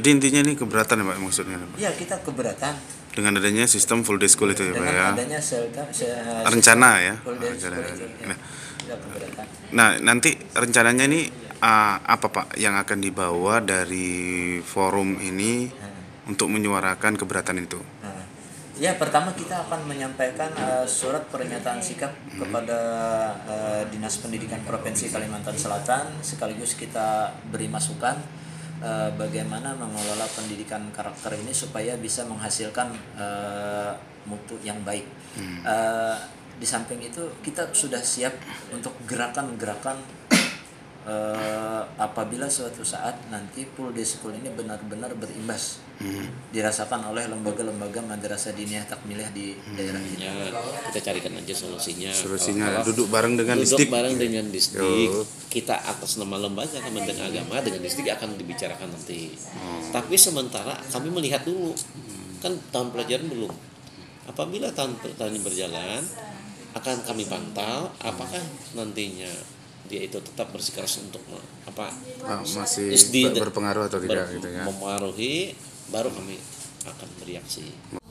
Jadi intinya ini keberatan ya Pak maksudnya Pak? Ya, kita keberatan Dengan adanya sistem full day school itu ya Pak ya? dengan adanya Rencana ya? full day Rencana. school itu. Ya. Nah, Kita keberatan. nah, nanti rencananya ini apa Pak yang akan dibawa dari forum ini untuk menyuarakan keberatan itu? Nah, ya, pertama kita akan menyampaikan surat pernyataan sikap kepada Dinas Pendidikan Provinsi Kalimantan Selatan, sekaligus kita beri masukan bagaimana mengelola pendidikan karakter ini supaya bisa menghasilkan mutu yang baik. Di samping itu kita sudah siap untuk gerakan-gerakan apabila suatu saat nanti full day school ini benar-benar berimbas dirasakan oleh lembaga-lembaga madrasah diniyah takmiliyah di daerah ini. Ya, kita carikan aja solusinya. Duduk bareng dengan distrik. Kita atas nama lembaga Kementerian Agama dengan distrik akan dibicarakan nanti. Tapi sementara kami melihat dulu, kan tahun pelajaran belum. Apabila tahun berjalan, akan kami pantau apakah nantinya dia itu tetap bersikeras untuk Masih SD berpengaruh atau tidak gitu ya? mempengaruhi, baru kami akan bereaksi.